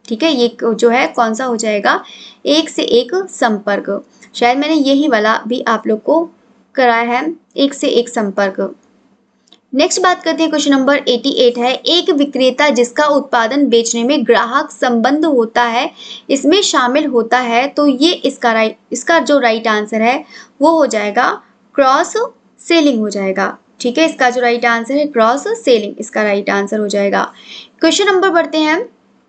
Speaker 1: ठीक है, ये जो है कौन सा हो जाएगा, एक से एक संपर्क। शायद मैंने यही वाला भी आप लोग को कराया है, एक से एक संपर्क। नेक्स्ट बात करते हैं, क्वेश्चन नंबर 88 है, एक विक्रेता जिसका उत्पादन बेचने में ग्राहक संबंध होता है इसमें शामिल होता है, तो ये इसका जो राइट आंसर है वो हो जाएगा क्रॉस सेलिंग हो जाएगा। ठीक है, इसका जो राइट आंसर है क्रॉस सेलिंग, इसका राइट आंसर हो जाएगा। क्वेश्चन नंबर बढ़ते हैं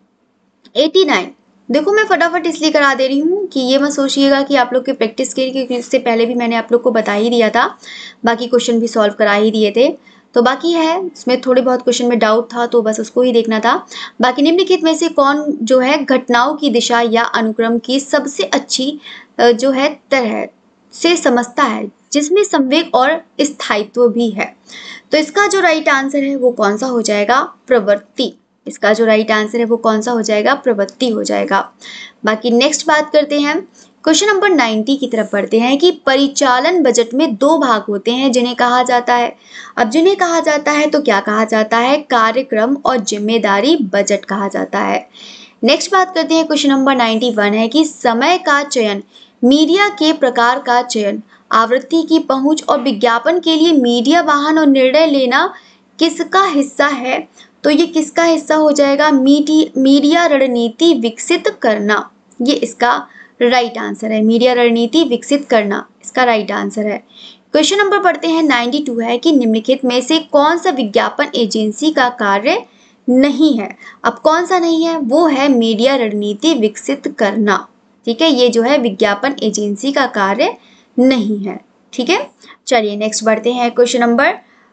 Speaker 1: 89। देखो मैं फटाफट इसलिए करा दे रही हूँ कि ये मत सोचिएगा कि आप लोग के प्रैक्टिस के लिए, क्योंकि इससे पहले भी मैंने आप लोग को बता ही दिया था, बाकी क्वेश्चन भी सॉल्व करा ही दिए थे। तो बाकी है, इसमें थोड़े बहुत क्वेश्चन में डाउट था तो बस उसको ही देखना था। बाकी निम्नलिखित में से कौन जो है घटनाओं की दिशा या अनुक्रम की सबसे अच्छी जो है तरह से समझता है, जिसमें संवेग और स्थायित्व भी है। तो इसका जो राइट आंसर है वो कौन सा हो जाएगा, प्रवृत्ति। इसका जो राइट आंसर है वो कौन सा हो जाएगा, प्रवृत्ति हो जाएगा। बाकी नेक्स्ट बात करते हैं, क्वेश्चन नंबर 90 की तरफ बढ़ते हैं कि परिचालन बजट में दो भाग होते हैं जिन्हें कहा जाता है। अब जिन्हें कहा जाता है तो क्या कहा जाता है, कार्यक्रम और जिम्मेदारी बजट कहा जाता है। नेक्स्ट बात करते हैं, क्वेश्चन नंबर 91 है कि समय का चयन, मीडिया के प्रकार का चयन, आवृत्ति की पहुंच और विज्ञापन के लिए मीडिया वाहन और निर्णय लेना किसका हिस्सा है। तो ये किसका हिस्सा हो जाएगा, मीडिया रणनीति विकसित करना, ये इसका राइट आंसर है। मीडिया रणनीति विकसित करना इसका राइट आंसर है। क्वेश्चन नंबर पढ़ते हैं 92 है कि निम्नलिखित में से कौन सा विज्ञापन एजेंसी का कार्य नहीं है। अब कौन सा नहीं है, वो है मीडिया रणनीति विकसित करना। ठीक है, ये जो है विज्ञापन एजेंसी का कार्य नहीं है। ठीक है, चलिए नेक्स्ट बढ़ते हैं, क्वेश्चन नंबर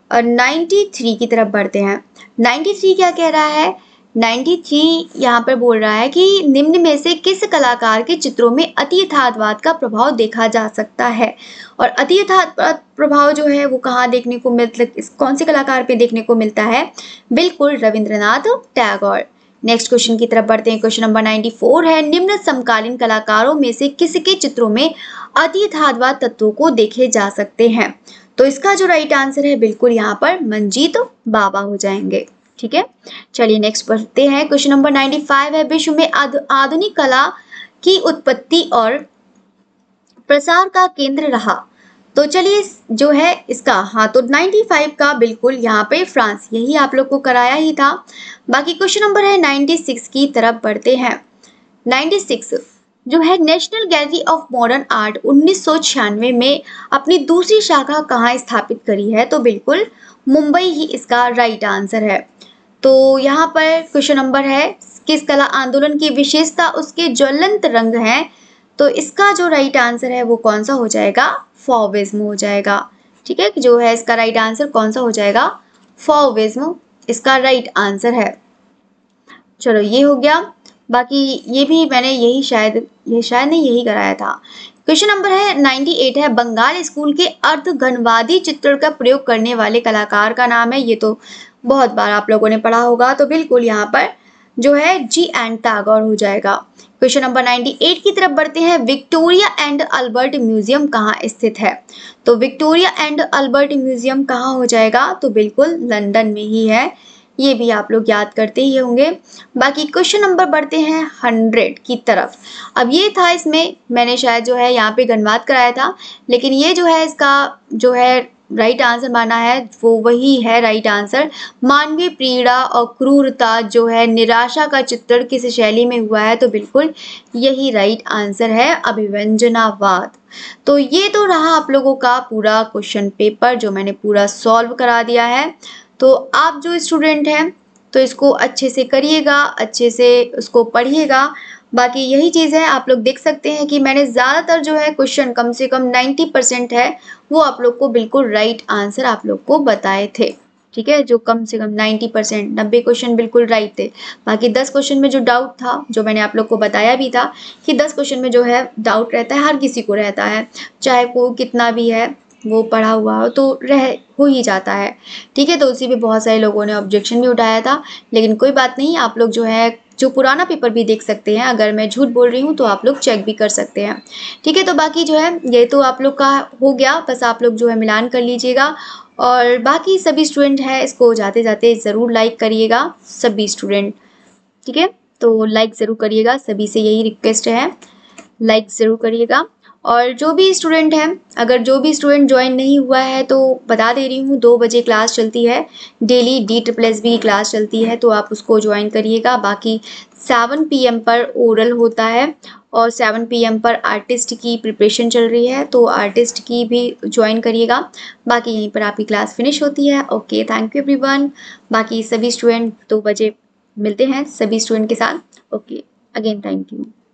Speaker 1: 93 की तरफ बढ़ते हैं। 93 क्या कह रहा है, 93 यहाँ पर बोल रहा है कि निम्न में से किस कलाकार के चित्रों में अति यथार्थवाद का प्रभाव देखा जा सकता है। और अति यथार्थवाद प्रभाव जो है वो कहाँ देखने को कौन से कलाकार पे देखने को मिलता है, बिल्कुल रविंद्रनाथ टैगोर। नेक्स्ट क्वेश्चन की तरफ बढ़ते हैं, क्वेश्चन नंबर 94 है, निम्न समकालीन कलाकारों में से किसके चित्रों में अति यथार्थवाद तत्वों को देखे जा सकते हैं। तो इसका जो राइट आंसर है बिल्कुल यहाँ पर मंजीत बाबा हो जाएंगे। ठीक है, चलिए नेक्स्ट बढ़ते हैं, क्वेश्चन नंबर 95 है, विश्व में आधुनिक कला की उत्पत्ति और प्रसार का केंद्र रहा। तो चलिए जो है इसका, हाँ तो 95 का बिल्कुल यहाँ पे फ्रांस, यही आप लोग को कराया ही था। बाकी क्वेश्चन नंबर है 96 की तरफ बढ़ते हैं। 96 जो है, national gallery of modern art 1996 में अपनी दूसरी शाखा कहाँ स्थापित करी है। तो बिल्कुल मुंबई ही इसका राइट आंसर है। तो यहाँ पर क्वेश्चन नंबर है, किस कला आंदोलन की विशेषता उसके ज्वलंत रंग हैं। तो इसका जो राइट आंसर है वो कौन सा हो जाएगा, फॉविज्म हो जाएगा। ठीक है, जो है इसका राइट आंसर कौन सा हो जाएगा, फॉविज्म इसका राइट आंसर है। चलो ये हो गया। बाकी ये भी मैंने शायद नहीं यही कराया था। क्वेश्चन नंबर है 98 है, बंगाल स्कूल के अर्धघनवादी चित्रण का प्रयोग करने वाले कलाकार का नाम है। ये तो बहुत बार आप लोगों ने पढ़ा होगा, तो बिल्कुल यहाँ पर जो है G.N. टैगोर हो जाएगा। क्वेश्चन नंबर 98 की तरफ बढ़ते हैं, विक्टोरिया एंड अल्बर्ट म्यूजियम कहाँ स्थित है। तो विक्टोरिया एंड अल्बर्ट म्यूजियम कहाँ हो जाएगा, तो बिल्कुल लंदन में ही है। ये भी आप लोग याद करते ही होंगे। बाकी क्वेश्चन नंबर बढ़ते हैं 100 की तरफ। अब ये था, इसमें मैंने शायद जो है यहाँ पे गणवाद कराया था, लेकिन ये जो है इसका जो है राइट आंसर माना है वो वही है राइट आंसर। मानवीय पीड़ा और क्रूरता जो है, निराशा का चित्रण किस शैली में हुआ है। तो बिल्कुल यही राइट आंसर है, अभिव्यंजनावाद। तो ये तो रहा आप लोगों का पूरा क्वेश्चन पेपर जो मैंने पूरा सॉल्व करा दिया है। तो आप जो स्टूडेंट हैं तो इसको अच्छे से करिएगा, अच्छे से उसको पढ़िएगा। बाकी यही चीज़ है, आप लोग देख सकते हैं कि मैंने ज़्यादातर जो है क्वेश्चन कम से कम 90% है वो आप लोग को बिल्कुल राइट आंसर आप लोग को बताए थे। ठीक है, जो कम से कम 90% 90 क्वेश्चन बिल्कुल राइट थे। बाकी 10 क्वेश्चन में जो डाउट था, जो मैंने आप लोग को बताया भी था कि 10 क्वेश्चन में जो है डाउट रहता है, हर किसी को रहता है, चाहे को कितना भी है वो पढ़ा हुआ हो तो हो ही जाता है। ठीक है, तो उसी पे बहुत सारे लोगों ने ऑब्जेक्शन भी उठाया था, लेकिन कोई बात नहीं, आप लोग जो है जो पुराना पेपर भी देख सकते हैं। अगर मैं झूठ बोल रही हूँ तो आप लोग चेक भी कर सकते हैं। ठीक है, तो बाकी जो है ये तो आप लोग का हो गया, बस आप लोग जो है मिलान कर लीजिएगा। और बाकी सभी स्टूडेंट हैं इसको जाते जाते ज़रूर लाइक करिएगा, सभी स्टूडेंट। ठीक है, तो लाइक ज़रूर करिएगा, सभी से यही रिक्वेस्ट है, लाइक ज़रूर करिएगा। और जो भी स्टूडेंट है, अगर जो भी स्टूडेंट ज्वाइन नहीं हुआ है तो बता दे रही हूँ, 2 बजे क्लास चलती है डेली, DSSS की क्लास चलती है, तो आप उसको ज्वाइन करिएगा। बाकी 7 PM पर ओरल होता है और 7 PM पर आर्टिस्ट की प्रिपरेशन चल रही है, तो आर्टिस्ट की भी ज्वाइन करिएगा। बाकी यहीं पर आपकी क्लास फिनिश होती है। Okay, thank you everyone. बाकी सभी स्टूडेंट 2 बजे मिलते हैं सभी स्टूडेंट के साथ। Okay, again thank you.